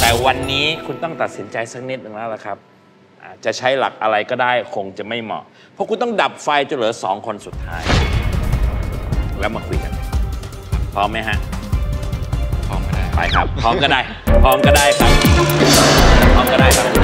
แต่วันนี้คุณต้องตัดสินใจสักนิดนึงแล้วล่ะครับจะใช้หลักอะไรก็ได้คงจะไม่เหมาะเพราะคุณต้องดับไฟจนเหลือ2 คนสุดท้ายแล้วมาคุยกันพร้อมไหมฮะพร้อมก็ได้ไปครับพร้อมก็ได้พร้อมก็ได้ครับพร้อมก็ได้ครับ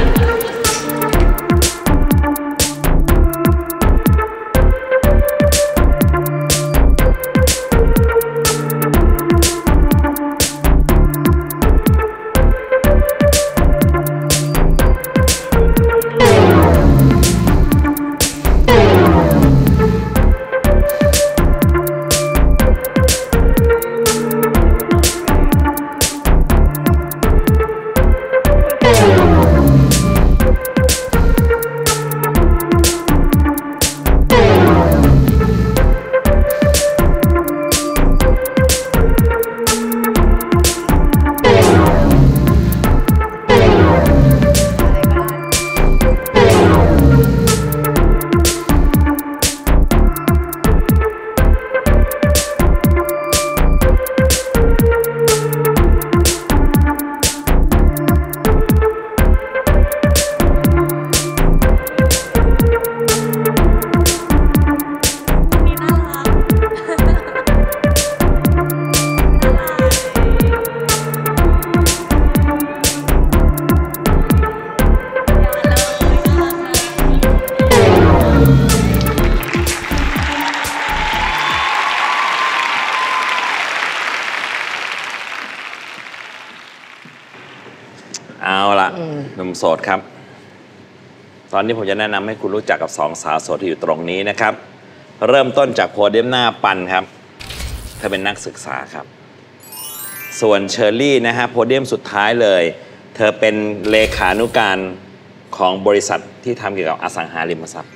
เอาล่ะหนุ่มโสดครับตอนนี้ผมจะแนะนำให้คุณรู้จักกับ2 สาวโสดที่อยู่ตรงนี้นะครับเริ่มต้นจากโพเดียมหน้าปันครับเธอเป็นนักศึกษาครับส่วนเชอร์รี่นะฮะโพเดียมสุดท้ายเลยเธอเป็นเลขานุการของบริษัทที่ทำเกี่ยวกับอสังหาริมทรัพย์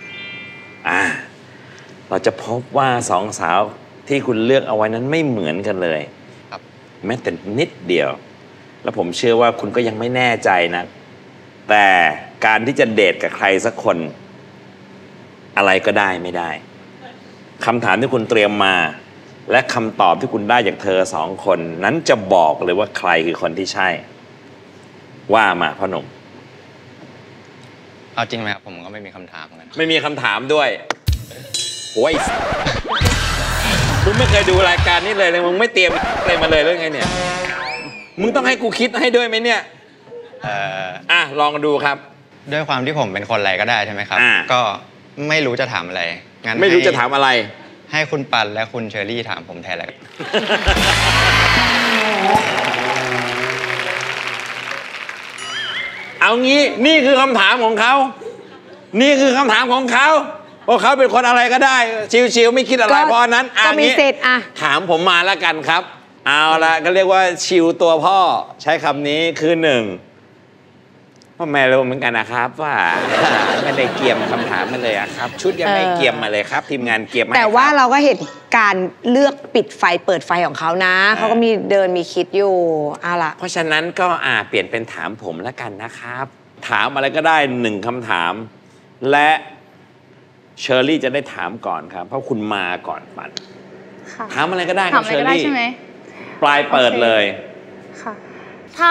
เราจะพบว่า2 สาวที่คุณเลือกเอาไว้นั้นไม่เหมือนกันเลยแม้แต่นิดเดียวแล้วผมเชื่อว่าคุณก็ยังไม่แน่ใจนะแต่การที่จะเดทกับใครสักคนอะไรก็ได้ไม่ได้คำถามที่คุณเตรียมมาและคำตอบที่คุณได้จากเธอ2 คนนั้นจะบอกเลยว่าใครคือคนที่ใช่ว่ามาพ่อหนุ่มเอาจริงไหมครับผมก็ไม่มีคำถามกันไม่มีคำถามด้วยโอ้ยมึงไม่เคยดูรายการนี้เลยมึงไม่เตรียมอะไรมาเลยหรือไงเนี่ยมึงต้องให้กูคิดให้ด้วยไหมเนี่ยลองดูครับด้วยความที่ผมเป็นคนอะไรก็ได้ใช่ไหมครับก็ไม่รู้จะถามอะไรงั้นไม่รู้จะถามอะไรให้คุณปันและคุณเชอรี่ถามผมแทนแล้วเอางี้นี่คือคำถามของเขานี่คือคำถามของเขาเพราะเขาเป็นคนอะไรก็ได้ชิวๆไม่คิดอะไรเพราะนั้นก็มีสิทธิ์ถามผมมาแล้วกันครับเอาละก็เรียกว่าชิวตัวพ่อใช้คำนี้คือ1พ่อแม่รู้เหมือนกันนะครับว่าไม่ได้เกี่ยมคำถามมาเลยครับชุดยังไม่เกี่ยมมาเลยครับทีมงานเกี่ยมแต่ว่าเราก็เห็นการเลือกปิดไฟเปิดไฟของเขานะเขาก็มีเดินมีคิดอยู่เอาล่ะเพราะฉะนั้นก็เปลี่ยนเป็นถามผมแล้วกันนะครับถามอะไรก็ได้1 คำถามและเชอร์รี่จะได้ถามก่อนครับเพราะคุณมาก่อนปันถามอะไรก็ได้ครับเชอร์รี่ปลายเปิดเลยค่ะถ้า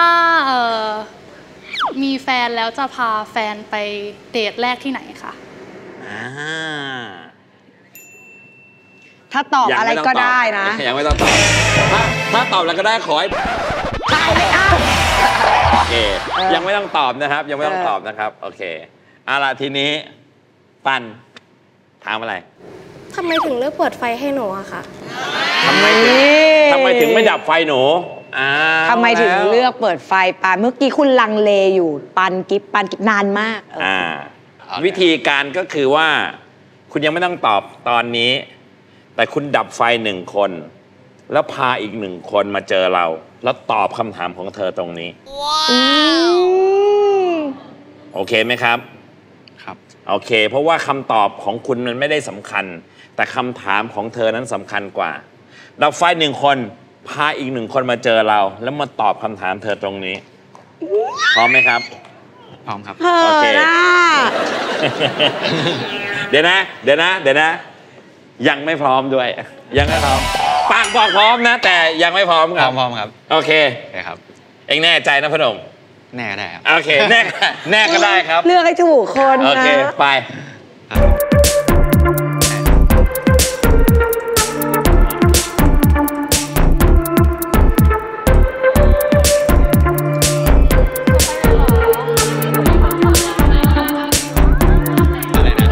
มีแฟนแล้วจะพาแฟนไปเดทแรกที่ไหนคะถ้าตอบอะไรก็ได้นะยังไม่ต้องตอบถ้าตอบอะไรก็ได้ขอให้ตายไม่เอาโอเคยังไม่ต้องตอบนะครับยังไม่ต้องตอบนะครับโอเคเอาล่ะทีนี้ปันถามอะไรทำไมถึงเลือกเปิดไฟให้หนูอะคะทำไมถึงไม่ดับไฟหนูทำไมถึงเลือกเปิดไฟปานเมื่อกี้คุณลังเลอยู่ปันกิ๊บนานมากวิธีการก็คือว่าคุณยังไม่ต้องตอบตอนนี้แต่คุณดับไฟ1 คนแล้วพาอีก1 คนมาเจอเราแล้วตอบคำถามของเธอตรงนี้โอเคไหมครับครับโอเคเพราะว่าคำตอบของคุณมันไม่ได้สำคัญแต่คำถามของเธอนั้นสำคัญกว่าดับไฟ1 คนพาอีก1 คนมาเจอเราแล้วมาตอบคำถามเธอตรงนี้พร้อมไหมครับพร้อมครับโอเคเดี๋ยวนะยังไม่พร้อมด้วยยังไม่พร้อมปากบอกพร้อมนะแต่ยังไม่พร้อมครับพร้อมครับโอเคครับเอ็งแน่ใจนะพนมแน่ก็ได้ครับโอเคแน่ก็ได้ครับเลือกให้ถูกคนโอนะเคไปอะไรนะ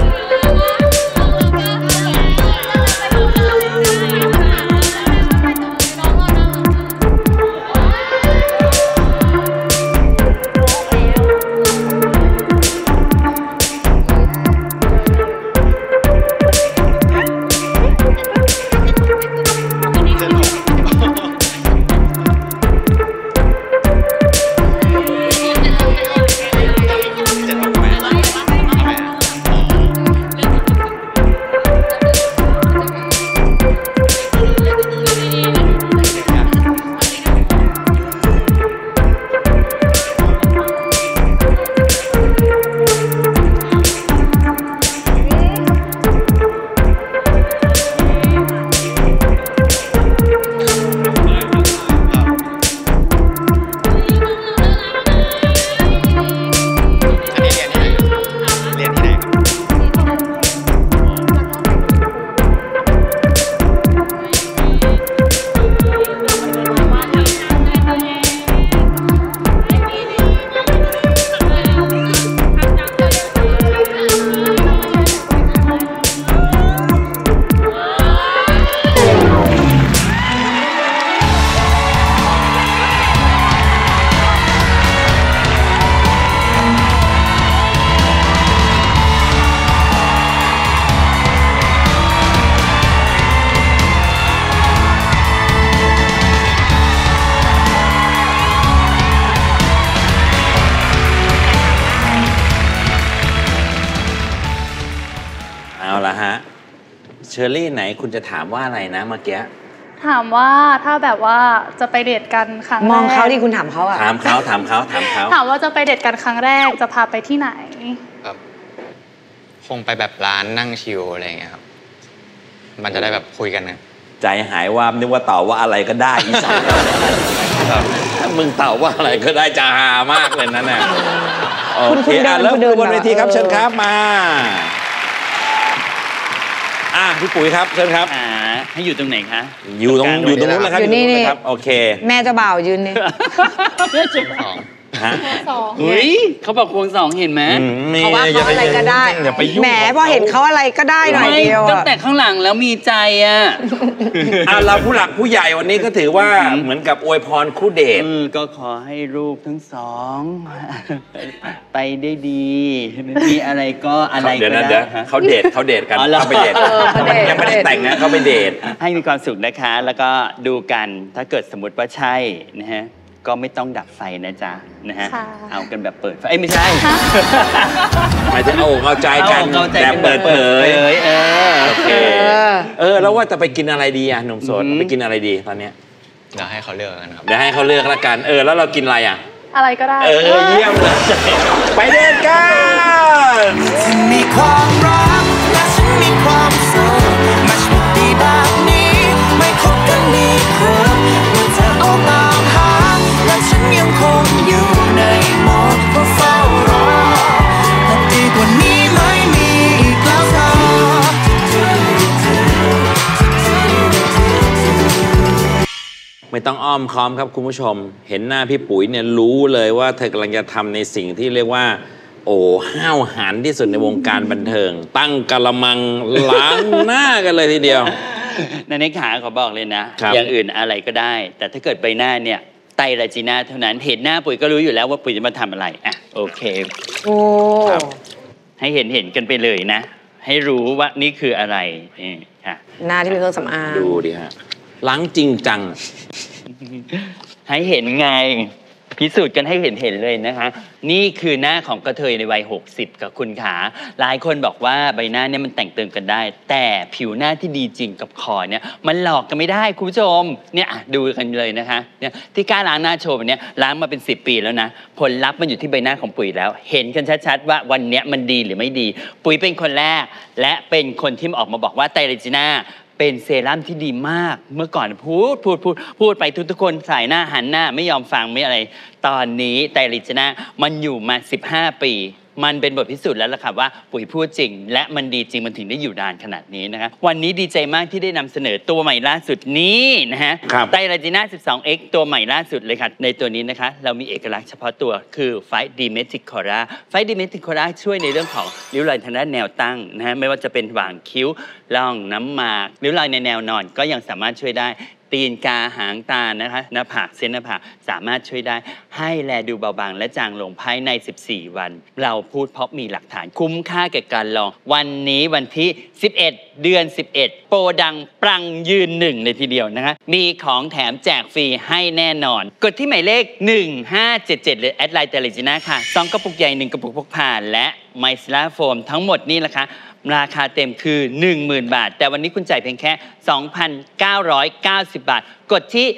เรียนที่ไหนครับเอาละฮะเชอรี่ไหนคุณจะถามว่าอะไรนะเมื่อกี้ถามว่าถ้าแบบว่าจะไปเดทกันครั้งแรกมองเขาดิคุณถามเขาอะถามเขาถามเขาถามว่าจะไปเดทกันครั้งแรกจะพาไปที่ไหนครับ คงไปแบบร้านนั่งชิลอะไรอย่างเงี้ยครับ มันจะได้แบบคุยกันนะใจหายว่านึกว่าตอบว่าอะไรก็ได้อีสัตว์ถ้ามึงตอบว่าอะไรก็ได้จะหามากเลยนั่นน่ะโอเคแล้วดูบนเวทีครับเชิญครับมาพี่ปุ๋ยครับเชิญครับให้อยู่ตรงไหนคะอยู่ตรงนู้นเลยครับอยู่นี่ครับโอเคแม่เจะบ่าวยืนนี่สองฮะเฮ้ยเขาบอกควงสองเห็นไหมเขาว่าเขาอะไรก็ได้อย่าไปยุ่งแหมพอเห็นเขาอะไรก็ได้หน่อยเดียวตั้งอะแต่ข้างหลังแล้วมีใจอ่ะเราผู้หลักผู้ใหญ่วันนี้ก็ถือว่าเหมือนกับอวยพรคู่เดทก็ขอให้ลูกทั้งสอง ไปได้ดีมีอะไรก็อะไรเดี๋ยก็วนะได้เดี๋ยวฮะเขาเดทกันอ๋อเหรอเขาไปเดทยังไม่ได้แต่งนะเขาไปเดทให้มีความสุขนะคะ แล้วก็ดูกันถ้าเกิดสมมติว่าใช่นะฮะก็ไม่ต้องดับไฟนะจ๊ะนะฮะค่ะเอากันแบบเปิดไฟไม่ใช่หมายถึงเอาใจกันเอาใจแต่กันเปิดเผย โอเคเออแล้วว่าจะไปกินอะไรดีหนุ่มโสดไปกินอะไรดีตอนเนี้ยเดี๋ยวให้เขาเลือกกันครับเดี๋ยวให้เขาเลือกละกันแล้วเรากินอะไรอะไรก็ได้เยี่ยมเลยไปเดทกันมีความรักและฉันมีความสุขมาชุดดีแบบนี้ไม่คบกันดีครับว่าเธอเอาตามหาและฉันยังคงอยู่ในโหมดเฝ้ารอแต่ดีกว่านี้ไม่มีอีกแล้วค่ะไม่ต้องอ้อมค้อมครับคุณผู้ชม เห็นหน้าพี่ปุ๋ยเนี่ยรู้เลยว่าเธอกำลังจะทำในสิ่งที่เรียกว่า ห้าวหาญที่สุดในวงการบันเทิง ตั้งกะละมังล้างหน้ากันเลยทีเดียวนันเนขาขอบอกเลยนะ อย่างอื่นอะไรก็ได้ แต่ถ้าเกิดใบหน้าเนี่ยไตรราจีน่าเท่านั้นเห็นหน้าปุ๋ยก็รู้อยู่แล้วว่าปุ๋ยจะมาทำอะไรโอเคโอ้ครับให้เห็นกันไปเลยนะ ให้รู้ว่านี่คืออะไรนี่ค่ะหน้าที่เป็นเครื่องสำอางดูดิฮะล้างจริงจังให้เห็นไงพิสูจน์กันให้เห็นเลยนะคะ นี่คือหน้าของกระเทยในวัย 60 กับคุณขาหลายคนบอกว่าใบหน้าเนี่ยมันแต่งเติมกันได้ แต่ผิวหน้าที่ดีจริงกับคอเนี่ยมันหลอกกันไม่ได้คุณผู้ชมเนี่ยดูกันเลยนะคะเนี่ยที่กล้าล้างหน้าโชว์แบบเนี้ยล้างมาเป็น10 ปีแล้วนะผลลัพธ์มันอยู่ที่ใบหน้าของปุ๋ยแล้ว เห็นกันชัดๆว่าวันเนี้ยมันดีหรือไม่ดี ปุ๋ยเป็นคนแรกและเป็นคนที่ออกมาบอกว่าไตรจีน่าเป็นเซรั่มที่ดีมากเมื่อก่อนพูดไปทุกคนสายหน้าหันหน้าไม่ยอมฟังไม่อะไรตอนนี้ไตรลิจนะมันอยู่มา15 ปีมันเป็นบทพิสูจน์แล้วล่ะค่ะว่าปุ๋ยพูดจริงและมันดีจริงมันถึงได้อยู่นานขนาดนี้นะคะวันนี้ดีใจมากที่ได้นำเสนอตัวใหม่ล่าสุดนี้นะฮะไตรลาจิน่า 12X ตัวใหม่ล่าสุดเลยค่ะในตัวนี้นะคะเรามีเอกลักษณ์เฉพาะตัวคือไฟดีเมทิคอร่าไฟดีเมทิคอร่าช่วยในเรื่องของริ้วรอยทางด้านแนวตั้งนะฮะไม่ว่าจะเป็นหว่างคิ้วร่องน้ำหมากริ้วรอยในแนวนอนก็ยังสามารถช่วยได้ตีนกาหางตานะคะหน้าผากเส้นหน้าผากสามารถช่วยได้ให้แลดูเบาบางและจางลงภายใน14 วันเราพูดเพราะมีหลักฐานคุ้มค่าแก่การลองวันนี้วันที่11 เดือน 11โปรดังปรังยืน1เลยทีเดียวนะคะมีของแถมแจกฟรีให้แน่นอนกดที่หมายเลข1577หรือแอดไลน์เตลิจิน่าค่ะ2 กระปุกใหญ่1 กระปุกพกพาและไมซิล่าโฟมทั้งหมดนี่แหละค่ะราคาเต็มคือ 10,000 บาทแต่วันนี้คุณจ่ายเพียงแค่ 2,990 บาทกดที่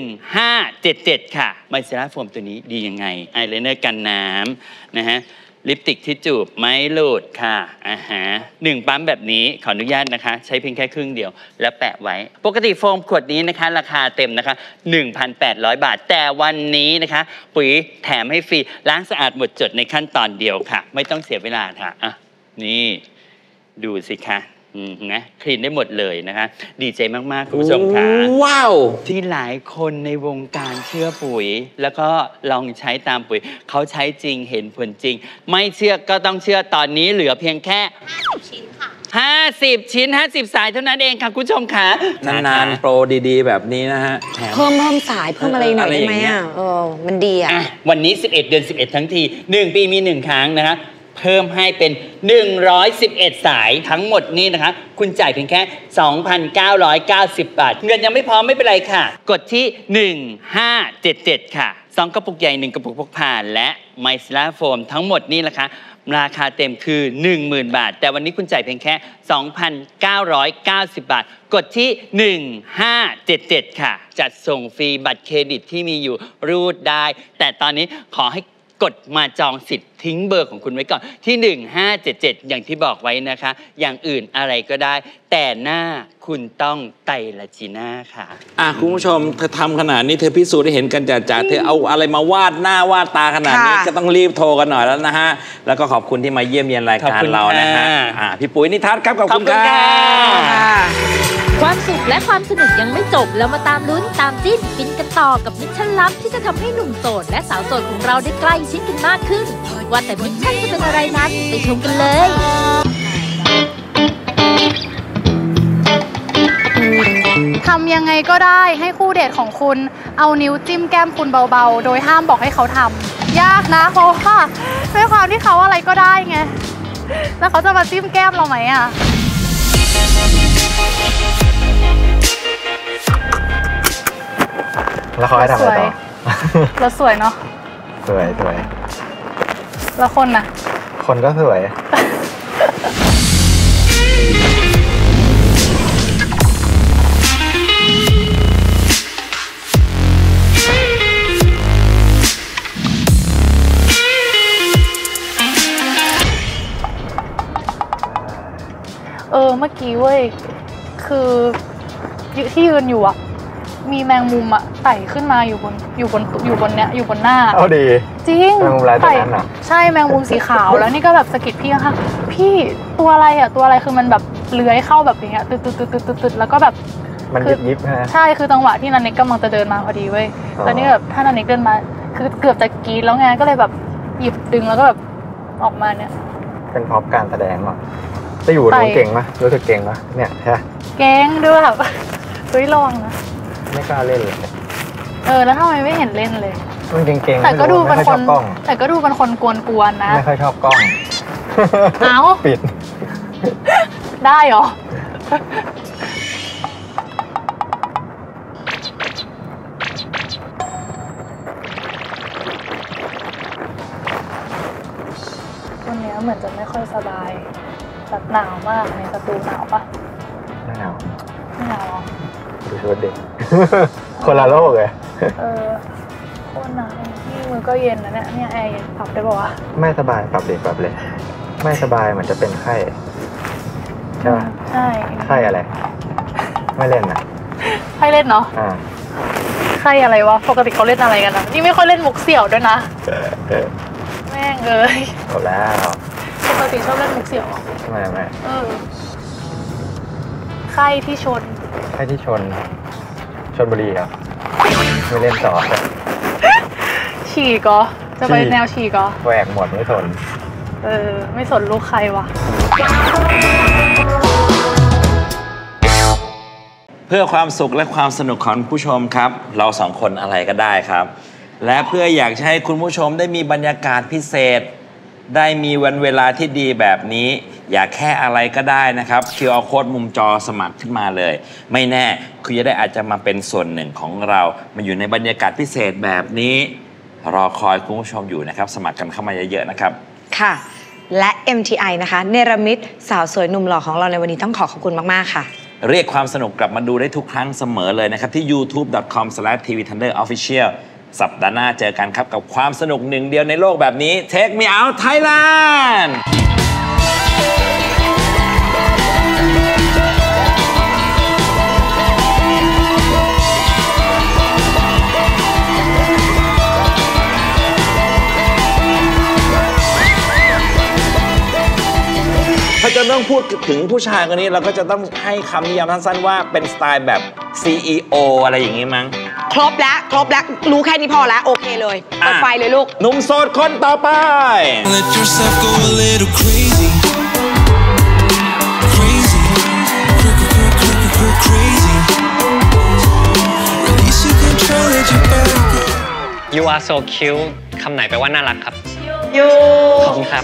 1577 ค่ะไมซิล่าโฟมตัวนี้ดียังไงอายไลเนอร์กันน้ำนะฮะลิปสติกที่จูบไม่หลุดค่ะ1 ปั๊มแบบนี้ขออนุญาตนะคะใช้เพียงแค่ครึ่งเดียวแล้วแปะไว้ปกติโฟมขวดนี้นะคะราคาเต็มนะคะ 1,800 บาทแต่วันนี้นะคะปุ๋ยแถมให้ฟรีล้างสะอาดหมดจดในขั้นตอนเดียวค่ะไม่ต้องเสียเวลาค่ะนี่ดูสิคะนะคลีนได้หมดเลยนะคะดีใจมากๆคุณผู้ชมค่ะว้าวที่หลายคนในวงการเชื่อปุ๋ยแล้วก็ลองใช้ตามปุ๋ยเขาใช้จริงเห็นผลจริงไม่เชื่อก็ต้องเชื่อตอนนี้เหลือเพียงแค่50 ชิ้นค่ะ50 ชิ้น50 สายเท่านั้นเองค่ะคุณผู้ชมค่ะนานๆโปรดีๆแบบนี้นะฮะเพิ่มสายเพิ่มอะไรหน่อยได้ไหมมันดีวันนี้11 เดือน 11ทั้งที1 ปีมี1 ครั้งนะคะเพิ่มให้เป็น111 สายทั้งหมดนี้นะคะคุณจ่ายเพียงแค่ 2,990 บาทเงินยังไม่พร้อมไม่เป็นไรค่ะกดที่ 1577 ค่ะ2 กระปุกใหญ่1 กระปุกพกพาและไมซิล่าโฟมทั้งหมดนี้นะคะราคาเต็มคือ 10,000 บาทแต่วันนี้คุณจ่ายเพียงแค่ 2,990 บาทกดที่ 1577 ค่ะจัดส่งฟรีบัตรเครดิตที่มีอยู่รูดได้แต่ตอนนี้ขอให้กดมาจองสิทธิ์ทิ้งเบอร์ของคุณไว้ก่อนที่ 1577 อย่างที่บอกไว้นะคะอย่างอื่นอะไรก็ได้แต่หน้าคุณต้องไตรลาจิน่าค่ะคุณผู้ชมเธอทำขนาดนี้เธอพิสูจน์ให้เห็นกันจ่าเธอเอาอะไรมาวาดหน้าวาดตาขนาดนี้ก็ต้องรีบโทรกันหน่อยแล้วนะฮะแล้วก็ขอบคุณที่มาเยี่ยมเยียนรายการเรานะฮะพี่ปุ๋ยนิทัศน์ครับขอบคุณค่ะความสุขและความสนุกยังไม่จบแล้วมาตามลุ้นตามจิ้นฟินกันต่อกับมิชชั่นลับที่จะทำให้หนุ่มโสดและสาวโสดของเราได้ใกล้ชิดกันมากขึ้นว่าแต่มิชชั่นจะเป็นอะไรนั้นไปชมกันเลยทำยังไงก็ได้ให้คู่เดทของคุณเอานิ้วจิ้มแก้มคุณเบาๆโดยห้ามบอกให้เขาทำยากนะเพราะว่าด้วยความที่เขาอะไรก็ได้ไงแล้วเขาจะมาจิ้มแก้มเราไหมแล้วเขาให้ทำอะไรต่อเราสวยเนาะสวยแล้วคนน่ะคนก็สวยเมื่อกี้เว้ยคือที่ยืนอยู่มีแมงมุมไต่ขึ้นมาอยู่บนเนี้ยอยู่บนหน้าเอาดีจริงแมงมุมลายตัวนั้นน่ะใช่แมงมุมสีขาวแล้วนี่ก็แบบสะกิดพี่ค่ะพี่ตัวอะไรตัวอะไรคือมันแบบเลื้อยเข้าแบบอย่างเงี้ยตึดแล้วก็แบบมันยิบใช่คือจังหวะที่นันเน็กกำลังจะเดินมาพอดีเว้ยแต่นี่แบบถ้านันเน็กเดินมาคือเกือบจะกรี๊ดแล้วไงก็เลยแบบหยิบดึงแล้วก็แบบออกมาเนี่ยเป็นพร็อพการแสดงมั้งจะอยู่รู้เก่งไหมรู้สึกเก่งไหมเนี่ยใช่เก่งด้วยแบบลองนะไม่กล้าเล่นเลยแล้วทำไมไม่เห็นเล่นเลยมันเก่งๆแต่ก็ดูเป็นคนกวนๆนะไม่ค่อยชอบกล้องปิดได้เหรอวันนี้เหมือนจะไม่ค่อยสบายแบบหนาวมากในสตูหนาวปะไม่หนาวดูชุดเด็กคนละโลกเลยโคตรหนาวนี่มือก็เย็นนะเนี่ยแอร์เย็นปรับได้ป่าวะไม่สบายปรับเลยไม่สบายเหมือนจะเป็นไข้ใช่ป่ะใช่ไข้อะไรไม่เล่นนะไพ่เล่นเนาะอ่าใครอะไรวะปกติเขาเล่นอะไรกันนะนี่ไม่ค่อยเล่นมุกเสี่ยวด้วยนะแม่งเลยจบแล้วปกติชอบเล่นมุกเสี่ยวเหรอไม่ใครที่ชนใช่ที่ชนบุรีครับไม่เล่นต่อฉีกก็จะไปฉีกแนวฉีกก็แหวกหมดไม่ทนไม่สนลูกใครวะเพื่อความสุขและความสนุกของผู้ชมครับ เราสองคนอะไรก็ได้ครับ และเพื่ออยากให้คุณผู้ชมได้มีบรรยากาศพิเศษ ได้มีวันเวลาที่ดีแบบนี้ อยากแค่อะไรก็ได้นะครับ QR Code มุมจอสมัครขึ้นมาเลย ไม่แน่คุณจะได้อาจจะมาเป็นส่วนหนึ่งของเรามาอยู่ในบรรยากาศพิเศษแบบนี้ รอคอยคุณผู้ชมอยู่นะครับสมัครกันเข้ามาเยอะๆนะครับค่ะ และ MTI นะคะเนรมิตสาวสวยหนุ่มหล่อของเราในวันนี้ต้องขอบคุณมากๆค่ะเรียกความสนุกกลับมาดูได้ทุกครั้งเสมอเลยนะครับ ที่ youtube.com/tvthunderofficial สัปดาห์หน้าเจอกันครับกับความสนุกหนึ่งเดียวในโลกแบบนี้ Take Me Out Thailand ถ้าจะต้องพูดถึงผู้ชายคนนี้เราก็จะต้องให้คำนิยามสั้นๆว่าเป็นสไตล์แบบ CEO อะไรอย่างนี้มั้งครบแล้วรู้แค่นี้พอแล้ว โอเคเลยเปิดไฟเลยลูกหนุ่มโสดคนต่อไป Let yourself go a little crazy. Crazy. Crazy. Release your control, let your body go. You are so cute คำไหนแปลว่าน่ารักครับอยู่ขอบคุณครับ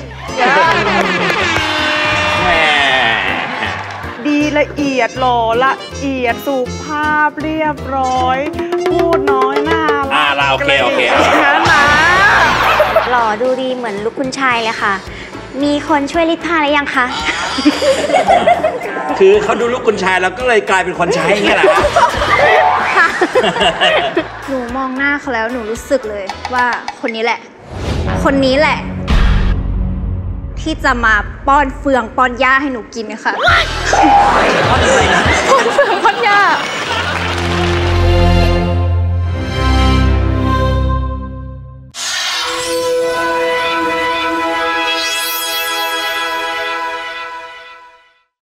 แหมดีละเอียดหล่อละเอียดสุภาพเรียบร้อย พูดน้อยน่ารักโอเคนะหล่อดูดีเหมือนลูกคุณชายเลยค่ะ มีคนช่วยรีดผ้าหรือยังคะคือเขาดูลูกคุณชายแล้วก็เลยกลายเป็นคนใช้อย่างเงี้ยแหละค่ะ หนูมองหน้าเขาแล้วหนูรู้สึกเลยว่าคนนี้แหละ ที่จะมาป้อนเฟืองป้อนหญ้าให้หนูกินค่ะป้อนเฟืองป้อนหญ้า